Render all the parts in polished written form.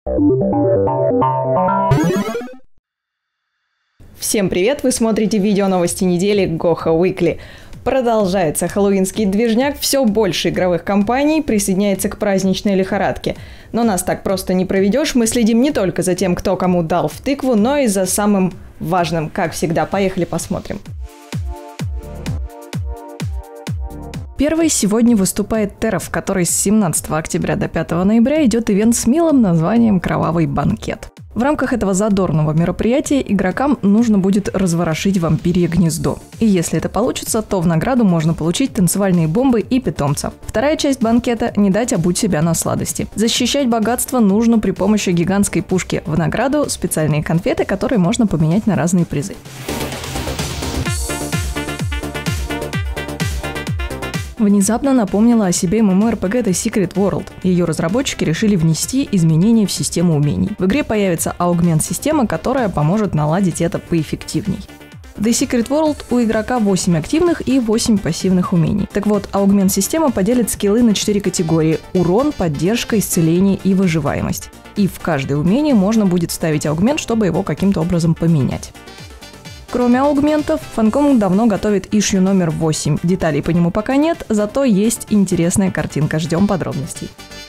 Всем привет! Вы смотрите видео новости недели Гоха Weekly. Продолжается хэллоуинский движняк, все больше игровых компаний присоединяется к праздничной лихорадке. Но нас так просто не проведешь, мы следим не только за тем, кто кому дал в тыкву, но и за самым важным, как всегда. Поехали посмотрим. Первой сегодня выступает Terra, в которой с 17 октября до 5 ноября идет ивент с милым названием «Кровавый банкет». В рамках этого задорного мероприятия игрокам нужно будет разворошить вампирье гнездо. И если это получится, то в награду можно получить танцевальные бомбы и питомца. Вторая часть банкета – не дать обуть себя на сладости. Защищать богатство нужно при помощи гигантской пушки. В награду специальные конфеты, которые можно поменять на разные призы. Внезапно напомнила о себе MMORPG The Secret World. Ее разработчики решили внести изменения в систему умений. В игре появится аугмент-система, которая поможет наладить это поэффективней. В The Secret World у игрока 8 активных и 8 пассивных умений. Так вот, аугмент-система поделит скиллы на 4 категории – урон, поддержка, исцеление и выживаемость. И в каждое умение можно будет вставить аугмент, чтобы его каким-то образом поменять. Кроме аугментов, Funcom давно готовит issue номер 8. Деталей по нему пока нет, зато есть интересная картинка. Ждем подробностей.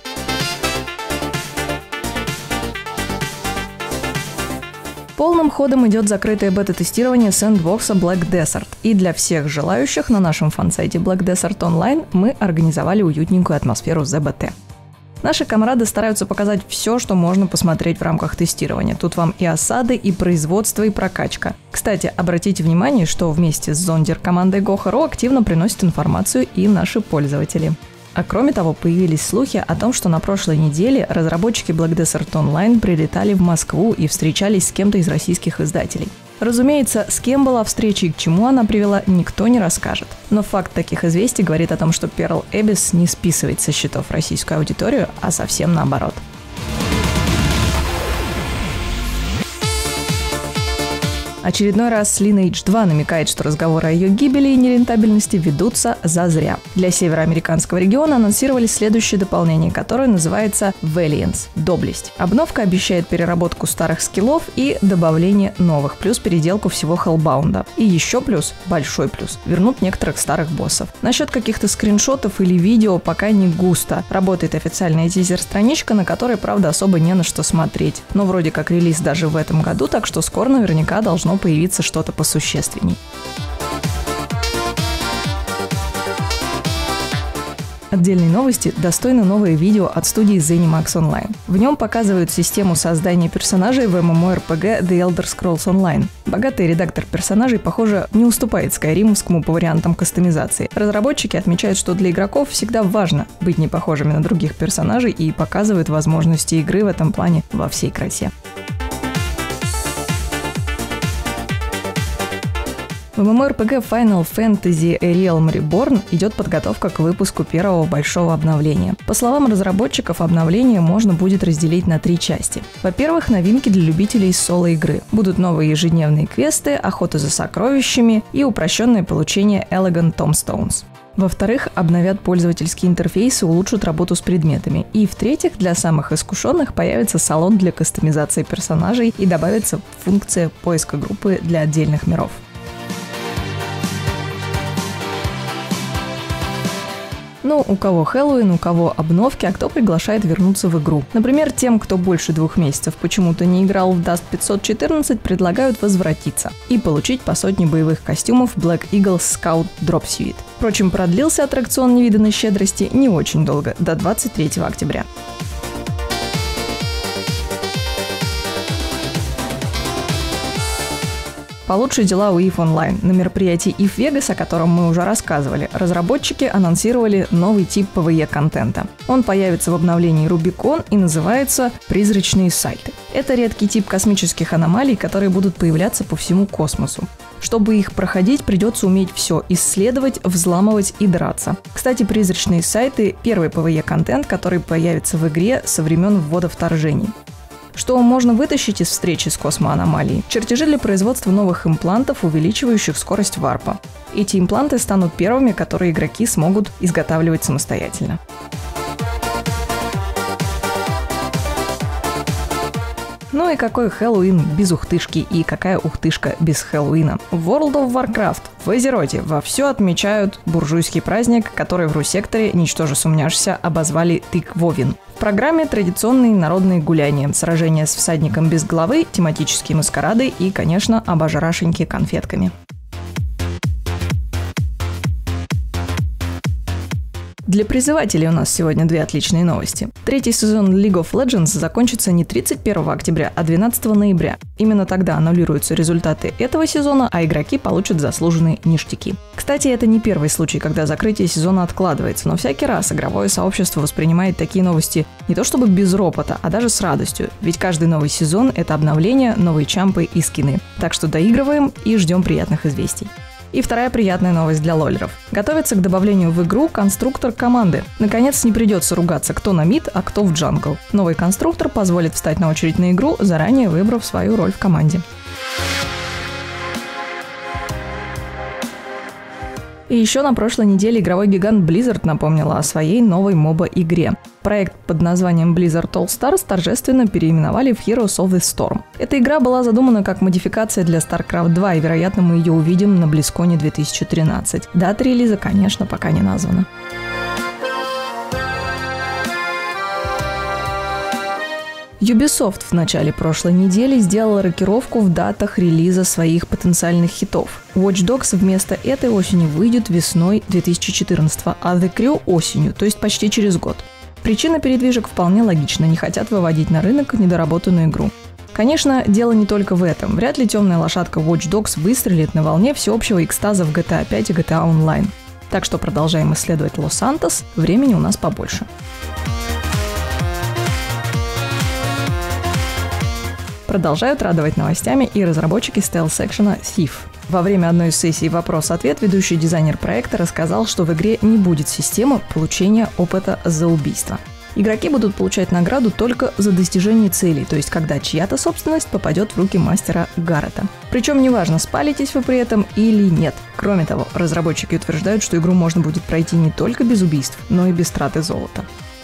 Полным ходом идет закрытое бета-тестирование сэндбокса Black Desert. И для всех желающих на нашем фан-сайте Black Desert Online мы организовали уютненькую атмосферу ЗБТ. Наши комрады стараются показать все, что можно посмотреть в рамках тестирования. Тут вам и осады, и производство, и прокачка. Кстати, обратите внимание, что вместе с зондер-командой Goha.ru активно приносят информацию и наши пользователи. А кроме того, появились слухи о том, что на прошлой неделе разработчики Black Desert Online прилетали в Москву и встречались с кем-то из российских издателей. Разумеется, с кем была встреча и к чему она привела, никто не расскажет. Но факт таких известий говорит о том, что Pearl Abyss не списывает со счетов российскую аудиторию, а совсем наоборот. Очередной раз Lineage 2 намекает, что разговоры о ее гибели и нерентабельности ведутся зазря. Для североамериканского региона анонсировали следующее дополнение, которое называется Valiance – доблесть. Обновка обещает переработку старых скиллов и добавление новых, плюс переделку всего Hellbound. И еще плюс, большой плюс, вернут некоторых старых боссов. Насчет каких-то скриншотов или видео пока не густо. Работает официальная тизер-страничка, на которой, правда, особо не на что смотреть. Но вроде как релиз даже в этом году, так что скоро наверняка должно появиться что-то посущественней. Отдельной новости достойно новое видео от студии ZeniMax Online. В нем показывают систему создания персонажей в MMORPG The Elder Scrolls Online. Богатый редактор персонажей, похоже, не уступает скайримовскому по вариантам кастомизации. Разработчики отмечают, что для игроков всегда важно быть не похожими на других персонажей и показывают возможности игры в этом плане во всей красе. В MMORPG Final Fantasy A Realm Reborn идет подготовка к выпуску первого большого обновления. По словам разработчиков, обновление можно будет разделить на 3 части. Во-первых, новинки для любителей соло-игры. Будут новые ежедневные квесты, охота за сокровищами и упрощенное получение Elegant Tombstones. Во-вторых, обновят пользовательский интерфейс и улучшат работу с предметами. И в-третьих, для самых искушенных появится салон для кастомизации персонажей и добавится функция поиска группы для отдельных миров. Ну, у кого Хэллоуин, у кого обновки, а кто приглашает вернуться в игру. Например, тем, кто больше 2 месяцев почему-то не играл в Dust 514, предлагают возвратиться и получить по 100 боевых костюмов Black Eagle Scout Drop Suite. Впрочем, продлился аттракцион невиданной щедрости не очень долго, до 23 октября. Получше дела у EVE Online. На мероприятии EVE Vegas, о котором мы уже рассказывали, разработчики анонсировали новый тип PvE-контента. Он появится в обновлении Rubicon и называется «Призрачные сайты». Это редкий тип космических аномалий, которые будут появляться по всему космосу. Чтобы их проходить, придется уметь все – исследовать, взламывать и драться. Кстати, призрачные сайты – первый PvE-контент, который появится в игре со времен ввода вторжений. Что можно вытащить из встречи с космоаномалией? Чертежи для производства новых имплантов, увеличивающих скорость варпа. Эти импланты станут первыми, которые игроки смогут изготавливать самостоятельно. Ну и какой Хэллоуин без ухтышки и какая ухтышка без Хэллоуина. В World of Warcraft в Азероте вовсю отмечают буржуйский праздник, который в Ру-секторе, ничтоже сумняшься, обозвали Тыквовин. В программе традиционные народные гуляния, сражения с всадником без головы, тематические маскарады и, конечно, обожрашеньки конфетками. Для призывателей у нас сегодня две отличные новости. Третий сезон League of Legends закончится не 31 октября, а 12 ноября. Именно тогда аннулируются результаты этого сезона, а игроки получат заслуженные ништяки. Кстати, это не первый случай, когда закрытие сезона откладывается, но всякий раз игровое сообщество воспринимает такие новости не то чтобы без ропота, а даже с радостью. Ведь каждый новый сезон – это обновление, новые чампы и скины. Так что доигрываем и ждем приятных известий. И вторая приятная новость для лолеров. Готовится к добавлению в игру конструктор команды. Наконец, не придется ругаться, кто на мид, а кто в джангл. Новый конструктор позволит встать на очередь на игру, заранее выбрав свою роль в команде. И еще на прошлой неделе игровой гигант Blizzard напомнила о своей новой моба-игре. Проект под названием Blizzard All Stars торжественно переименовали в Heroes of the Storm. Эта игра была задумана как модификация для StarCraft 2, и, вероятно, мы ее увидим на BlizzCon 2013. Дата релиза, конечно, пока не названа. Ubisoft в начале прошлой недели сделала рокировку в датах релиза своих потенциальных хитов. Watch Dogs вместо этой осени выйдет весной 2014, а The Crew осенью, то есть почти через год. Причина передвижек вполне логична, не хотят выводить на рынок недоработанную игру. Конечно, дело не только в этом. Вряд ли темная лошадка Watch Dogs выстрелит на волне всеобщего экстаза в GTA 5 и GTA Online. Так что продолжаем исследовать Лос-Сантос, времени у нас побольше. Продолжают радовать новостями и разработчики стелс-экшена Thief. Во время одной из сессий «Вопрос-ответ» ведущий дизайнер проекта рассказал, что в игре не будет системы получения опыта за убийство. Игроки будут получать награду только за достижение целей, то есть когда чья-то собственность попадет в руки мастера Гаррета. Причем неважно, спалитесь вы при этом или нет. Кроме того, разработчики утверждают, что игру можно будет пройти не только без убийств, но и без траты золота.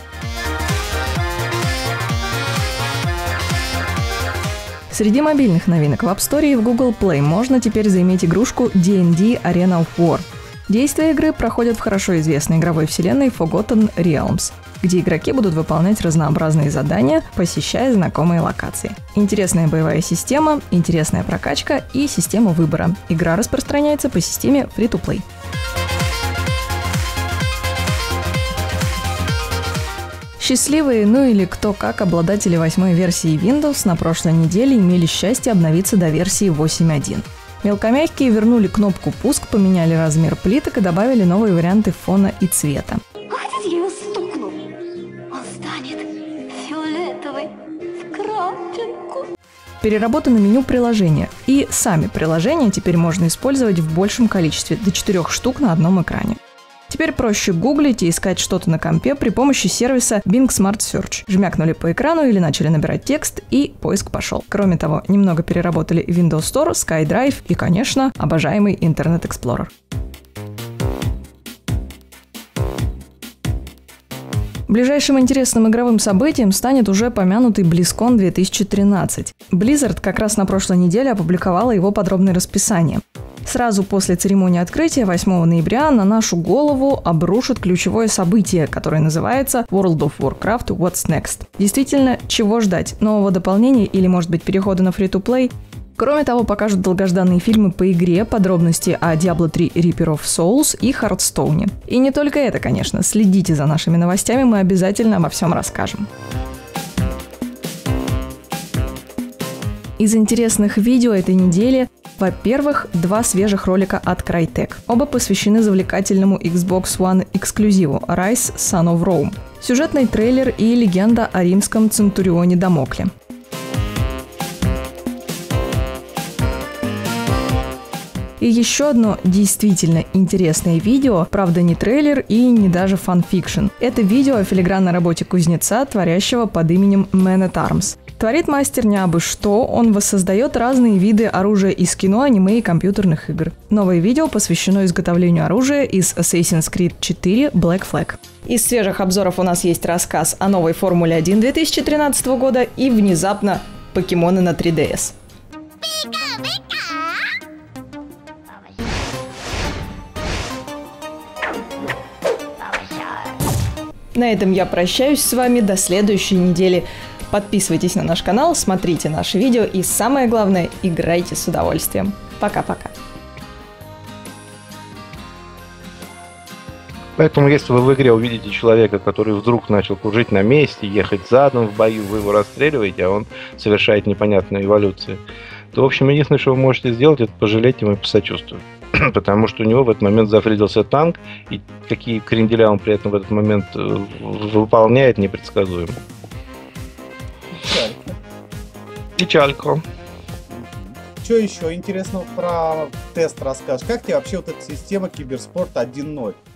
Среди мобильных новинок в App Store и в Google Play можно теперь заиметь игрушку D&D Arena of War. Действия игры проходят в хорошо известной игровой вселенной Forgotten Realms, где игроки будут выполнять разнообразные задания, посещая знакомые локации. Интересная боевая система, интересная прокачка и система выбора. Игра распространяется по системе Free-to-Play. Счастливые, ну или кто как, обладатели 8-й версии Windows на прошлой неделе имели счастье обновиться до версии 8.1. Мелкомягкие вернули кнопку «Пуск», поменяли размер плиток и добавили новые варианты фона и цвета. Хотите, я его стукну? Он станет фиолетовый в крапинку. Переработано меню приложения, и сами приложения теперь можно использовать в большем количестве, до 4 штук на одном экране. Теперь проще гуглить и искать что-то на компе при помощи сервиса Bing Smart Search. Жмякнули по экрану или начали набирать текст, и поиск пошел. Кроме того, немного переработали Windows Store, SkyDrive и, конечно, обожаемый Internet Explorer. Ближайшим интересным игровым событием станет уже помянутый BlizzCon 2013. Blizzard как раз на прошлой неделе опубликовала его подробное расписание. Сразу после церемонии открытия 8 ноября на нашу голову обрушат ключевое событие, которое называется World of Warcraft What's Next. Действительно, чего ждать? Нового дополнения или, может быть, перехода на Free-to-Play? Кроме того, покажут долгожданные фильмы по игре, подробности о Diablo 3 Reaper of Souls и Hearthstone. И не только это, конечно. Следите за нашими новостями, мы обязательно обо всем расскажем. Из интересных видео этой недели, во-первых, 2 свежих ролика от Crytek. Оба посвящены завлекательному Xbox One эксклюзиву Rise Son of Rome. Сюжетный трейлер и легенда о римском центурионе Дамокле. И еще одно действительно интересное видео, правда не трейлер и не даже фанфикшн. Это видео о филигранной работе кузнеца, творящего под именем Man at Arms. Творит мастер не абы что, он воссоздает разные виды оружия из кино, аниме и компьютерных игр. Новое видео посвящено изготовлению оружия из Assassin's Creed 4 Black Flag. Из свежих обзоров у нас есть рассказ о новой Формуле 1 2013 года и внезапно покемоны на 3DS. На этом я прощаюсь с вами до следующей недели. Подписывайтесь на наш канал, смотрите наши видео и, самое главное, играйте с удовольствием. Пока-пока. Поэтому, если вы в игре увидите человека, который вдруг начал кружить на месте, ехать задом в бою, вы его расстреливаете, а он совершает непонятную эволюцию, то, в общем, единственное, что вы можете сделать, это пожалеть ему и посочувствовать. Потому что у него в этот момент зафризился танк, и какие кренделя он при этом в этот момент выполняет, непредсказуемо. Печалька. Что еще интересного про тест расскажешь? Как тебе вообще вот эта система Киберспорт 1.0?